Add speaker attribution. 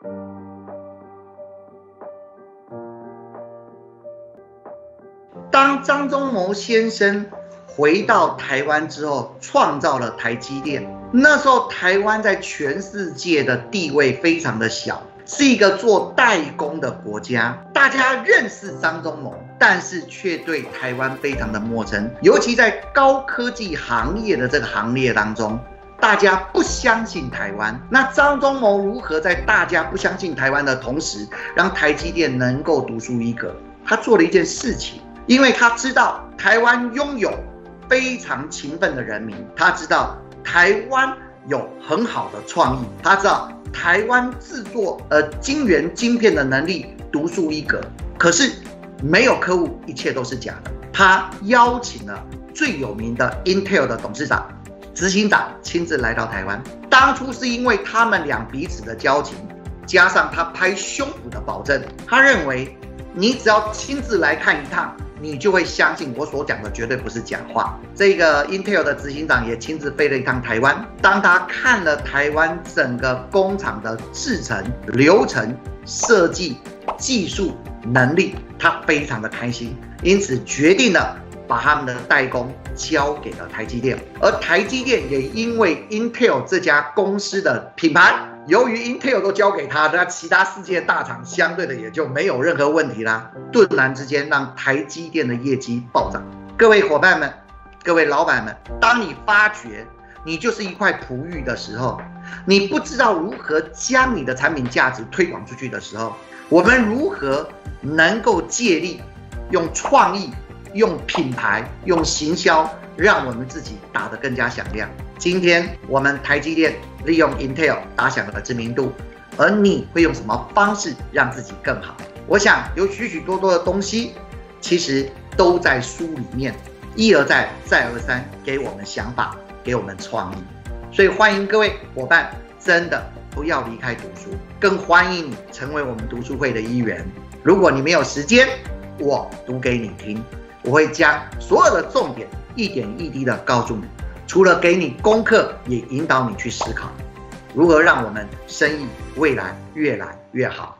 Speaker 1: 当张忠谋先生回到台湾之后，创造了台积电。那时候台湾在全世界的地位非常的小，是一个做代工的国家。大家认识张忠谋，但是却对台湾非常的陌生。尤其在高科技行业的这个行列当中，大家不相信台湾。那张忠谋如何在大家不相信台湾的同时，让台积电能够独树一格？他做了一件事情。因为他知道台湾拥有非常勤奋的人民，他知道台湾有很好的创意，他知道台湾制作晶圆晶片的能力独树一格。可是没有客户，一切都是假的。他邀请了最有名的 Intel 的董事长、执行长亲自来到台湾。当初是因为他们俩彼此的交情，加上他拍胸脯的保证，他认为你只要亲自来看一趟，你就会相信我所讲的绝对不是假话。这个 Intel 的执行长也亲自飞了一趟台湾，当他看了台湾整个工厂的制程、流程、设计、技术能力，他非常的开心，因此决定了把他们的代工交给了台积电。而台积电也因为 Intel 这家公司的品牌，由于 Intel 都交给他，那其他世界大厂相对的也就没有任何问题啦。顿然之间，让台积电的业绩暴涨。各位伙伴们，各位老板们，当你发觉你就是一块璞玉的时候，你不知道如何将你的产品价值推广出去的时候，我们如何能够借力，用创意、用品牌、用行销，让我们自己打得更加响亮。今天我们台积电利用 Intel 打响了知名度，而你会用什么方式让自己更好？我想有许许多多的东西，其实都在书里面，一而再，再而三给我们想法，给我们创意。所以欢迎各位伙伴，真的不要离开读书，更欢迎你成为我们读书会的一员。如果你没有时间，我读给你听，我会将所有的重点一点一滴的告诉你。除了给你功课，也引导你去思考，如何让我们生意未来越来越好。